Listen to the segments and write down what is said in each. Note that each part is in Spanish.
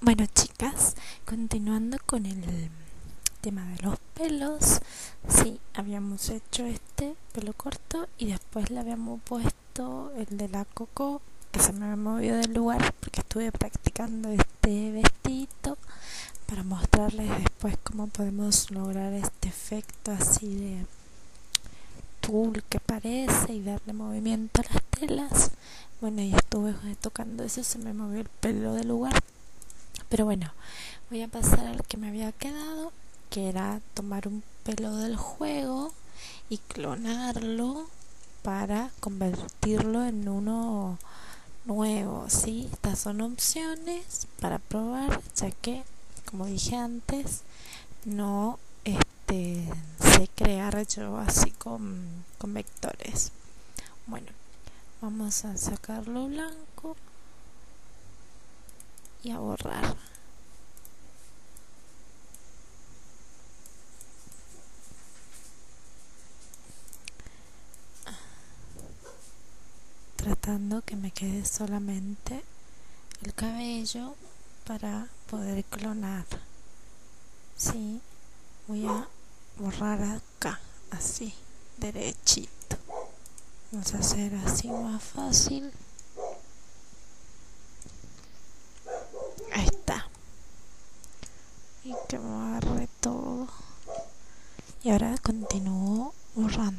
Bueno, chicas, continuando con el tema de los pelos, sí, habíamos hecho este pelo corto y después le habíamos puesto el de la Coco, que se me movió del lugar porque estuve practicando este vestido para mostrarles después cómo podemos lograr este efecto así de tul que parece y darle movimiento a las telas. Bueno, y estuve tocando eso, se me movió el pelo del lugar. Pero bueno, voy a pasar al que me había quedado, que era tomar un pelo del juego y clonarlo para convertirlo en uno nuevo, ¿sí? Estas son opciones para probar, ya que, como dije antes, no sé crear yo así con vectores. Bueno, vamos a sacarlo blanco y a borrar. Tratando que me quede solamente el cabello para poder clonar. Sí, voy a borrar acá, así, derechito. Vamos a hacer así más fácil. Ahí está. Y que me agarre todo. Y ahora continúo borrando.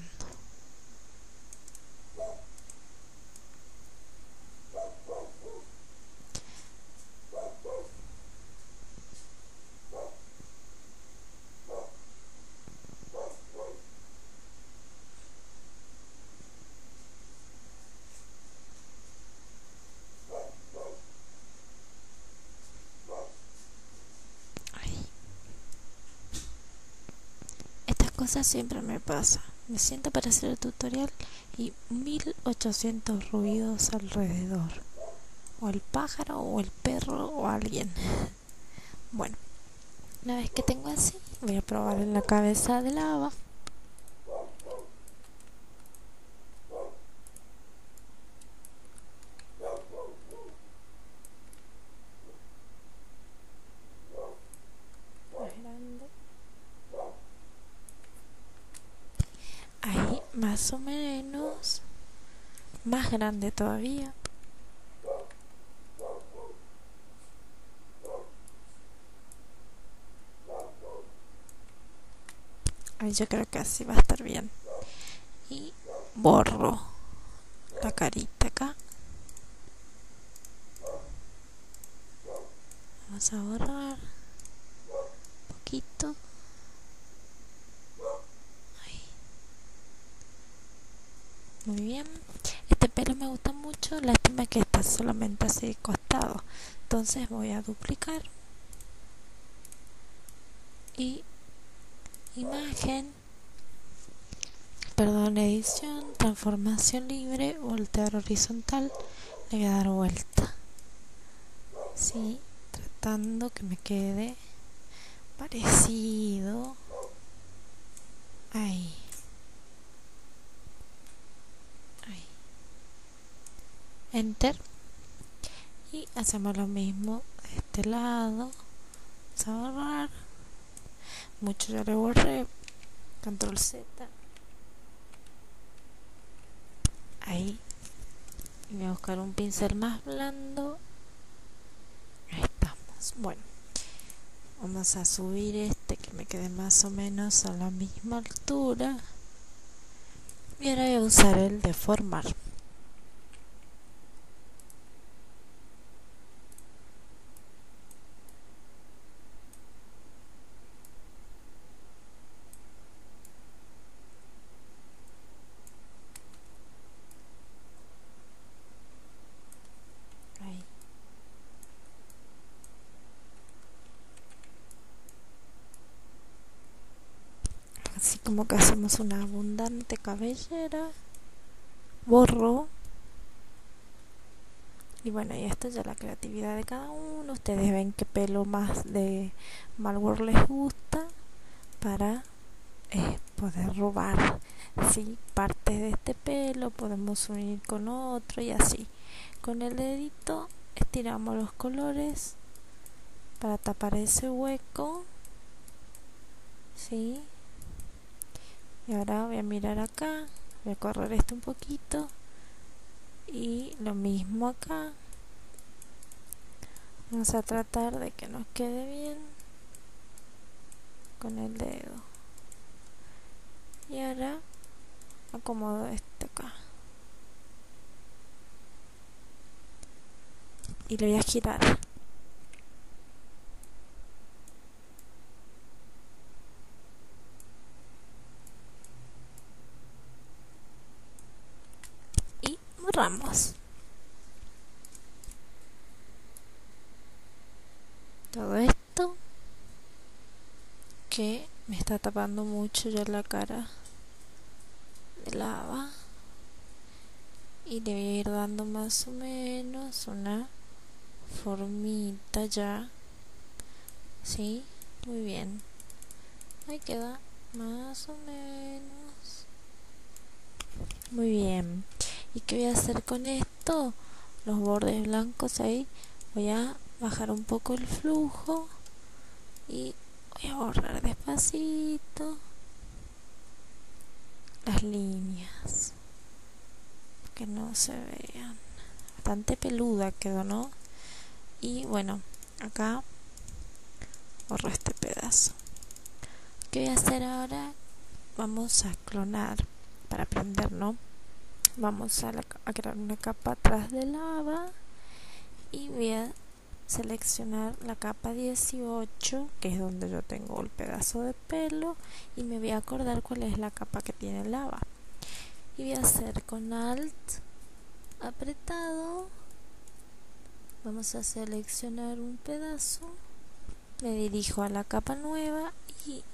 Estas cosas siempre me pasan. Me siento para hacer el tutorial y 1800 ruidos alrededor. O el pájaro, o el perro, o alguien. Bueno, una vez que tengo así, voy a probar en la cabeza de lava. Más grande. Ahí, más o menos. Más grande todavía. Ahí yo creo que así va a estar bien. Y borro la carita acá. Vamos a borrar un poquito. Ahí. Muy bien. Este pelo me gusta mucho. Lástima que está solamente así de costado. Entonces voy a duplicar. Y imagen. Perdón, edición. Transformación libre. Voltear horizontal. Le voy a dar vuelta. Sí. Tratando que me quede parecido. Ahí. Ahí. Enter. Y hacemos lo mismo de este lado. Vamos a borrar. Mucho ya le borré. Control Z. Ahí. Y voy a buscar un pincel más blando. Ahí estamos. Bueno. Vamos a subir este que me quede más o menos a la misma altura. Y ahora voy a usar el deformar. Ahí. Así como que hacemos una abundante cabellera. Borro. Y bueno, y esto ya la creatividad de cada uno. Ustedes ven qué pelo más de malware les gusta para poder robar, ¿sí? Partes de este pelo podemos unir con otro y así. Con el dedito estiramos los colores para tapar ese hueco, ¿sí? Y ahora voy a mirar acá, voy a correr esto un poquito y lo mismo acá. Vamos a tratar de que nos quede bien con el dedo. Y ahora acomodo este acá y le voy a girar. Y borramos todo esto que me está tapando mucho ya la cara de lava, y le voy a ir dando más o menos una formita ya, ¿sí? Muy bien, ahí queda más o menos. Muy bien. ¿Y qué voy a hacer con esto? Los bordes blancos ahí, voy a bajar un poco el flujo y voy a borrar despacito las líneas que no se vean. Bastante peluda quedó, ¿no? Y bueno, acá borro este pedazo. ¿Qué voy a hacer ahora? Vamos a clonar para aprender, ¿no? Vamos a crear una capa atrás de lava y voy a seleccionar la capa 18, que es donde yo tengo el pedazo de pelo, y me voy a acordar cuál es la capa que tiene lava. Y voy a hacer con Alt apretado, vamos a seleccionar un pedazo, me dirijo a la capa nueva y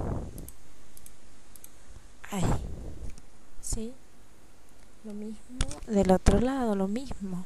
ahí, ¿sí? Lo mismo del otro lado, lo mismo.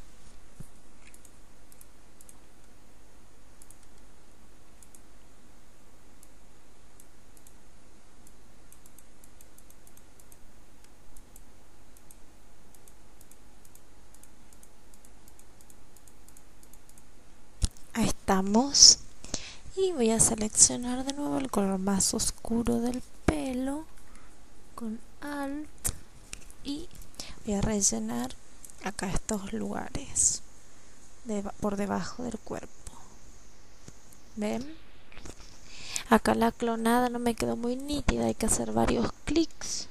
Ahí estamos. Y voy a seleccionar de nuevo el color más oscuro del pelo con Alt y voy a rellenar acá estos lugares por debajo del cuerpo. ¿Ven? Acá la clonada no me quedó muy nítida, hay que hacer varios clics.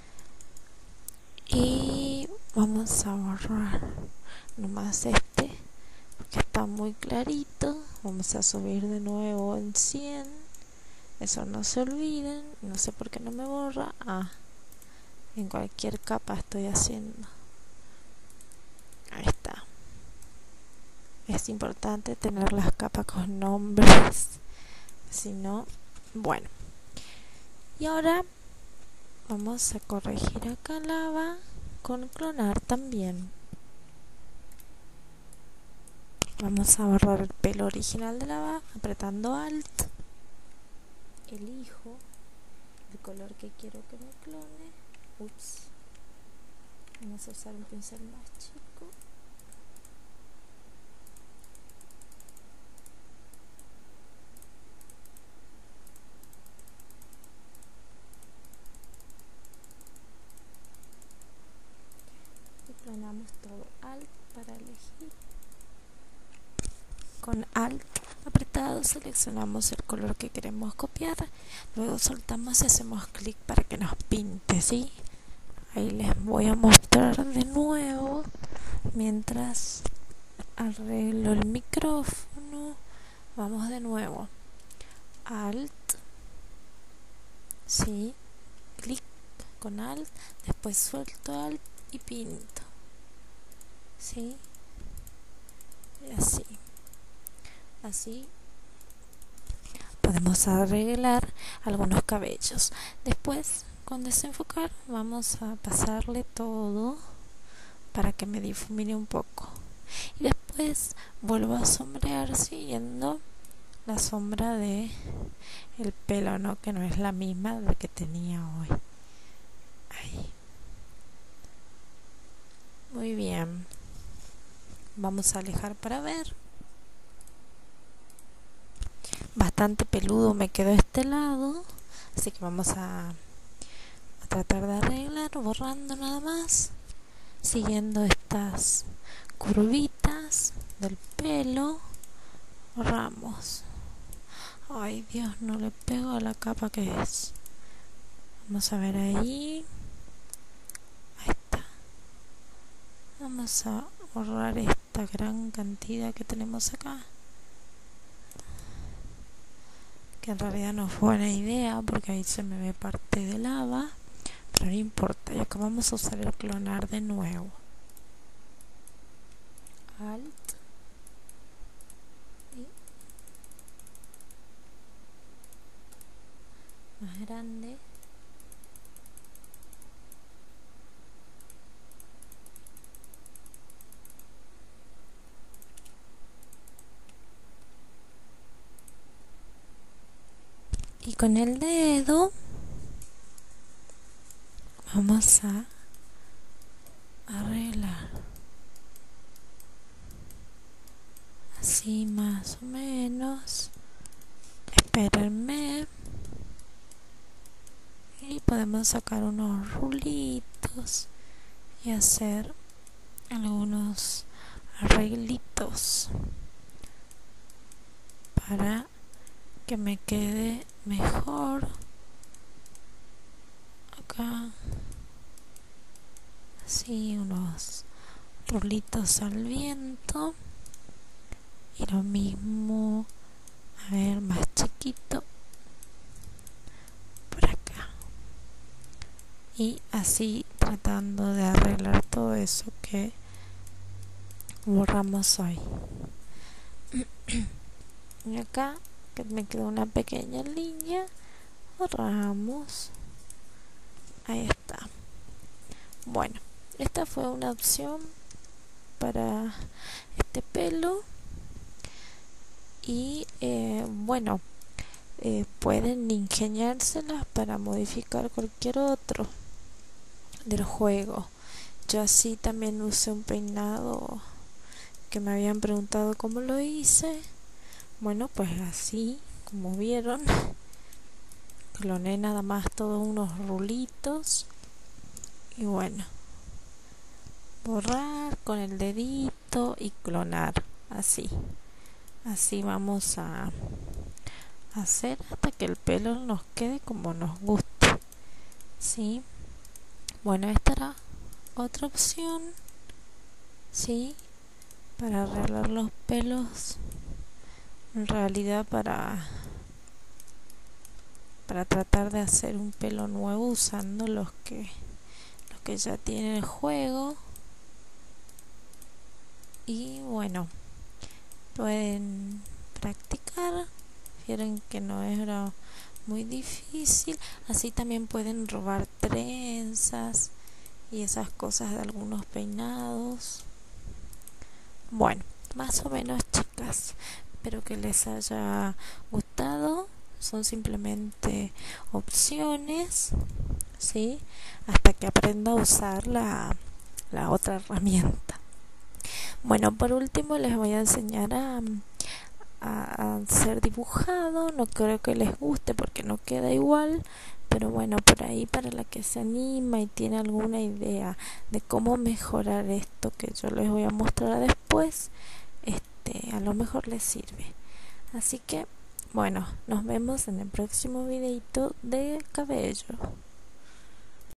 Y vamos a borrar nomás este porque está muy clarito. Vamos a subir de nuevo en 100. Eso no se olviden. No sé por qué no me borra. En cualquier capa estoy haciendo. Ahí está. Es importante tener las capas con nombres, si no, bueno. Y ahora vamos a corregir acá lava con clonar también. Vamos a borrar el pelo original de lava apretando Alt. Elijo el color que quiero que me clone. Ups. Vamos a usar un pincel más chico. Y clonamos todo. Alt para elegir. Con Alt apretado seleccionamos el color que queremos copiar, luego soltamos y hacemos clic para que nos pinte, ¿sí? Ahí les voy a mostrar de nuevo mientras arreglo el micrófono. Vamos de nuevo. Alt, ¿sí? Clic con Alt, después suelto Alt y pinto, ¿sí? Y así podemos arreglar algunos cabellos. Después, con desenfocar, vamos a pasarle todo para que me difumine un poco. Y después vuelvo a sombrear siguiendo la sombra de el pelo, ¿no? Que no es la misma de que tenía hoy. Ahí. Muy bien. Vamos a alejar para ver. bastante peludo me quedó este lado, así que vamos a tratar de arreglar borrando nada más, siguiendo estas curvitas del pelo. Borramos. Ay Dios, no le pego a la capa que es. Vamos a ver ahí. Ahí está. Vamos a borrar esta gran cantidad que tenemos acá, que en realidad no fue buena idea porque ahí se me ve parte de lava, pero no importa. Y acá vamos a usar el clonar de nuevo. Alt y más grande. Y con el dedo vamos a arreglar así más o menos. Espérenme. Y podemos sacar unos rulitos y hacer algunos arreglitos para que me quede mejor acá, así unos rulitos al viento. Y lo mismo, a ver, más chiquito por acá, y así tratando de arreglar todo eso que borramos hoy. Y acá que me quedó una pequeña línea, borramos. Ahí está. Bueno, esta fue una opción para este pelo. Y bueno, pueden ingeniárselas para modificar cualquier otro del juego. Yo así también usé un peinado que me habían preguntado cómo lo hice. Bueno, pues así como vieron, cloné nada más todos unos rulitos y bueno, borrar con el dedito y clonar, así vamos a hacer hasta que el pelo nos quede como nos guste, ¿sí? Bueno, esta era otra opción, ¿sí? Para arreglar los pelos, en realidad para tratar de hacer un pelo nuevo usando los que ya tiene el juego. Y bueno, pueden practicar, vieron que no era muy difícil. Así también pueden robar trenzas y esas cosas de algunos peinados. Bueno, más o menos, chicas, espero que les haya gustado. Son simplemente opciones, ¿sí? Hasta que aprenda a usar la otra herramienta. Bueno, por último les voy a enseñar a hacer dibujado. No creo que les guste porque no queda igual, pero bueno, por ahí para la que se anima y tiene alguna idea de cómo mejorar esto que yo les voy a mostrar después, a lo mejor les sirve. Así que bueno, nos vemos en el próximo videito de cabello.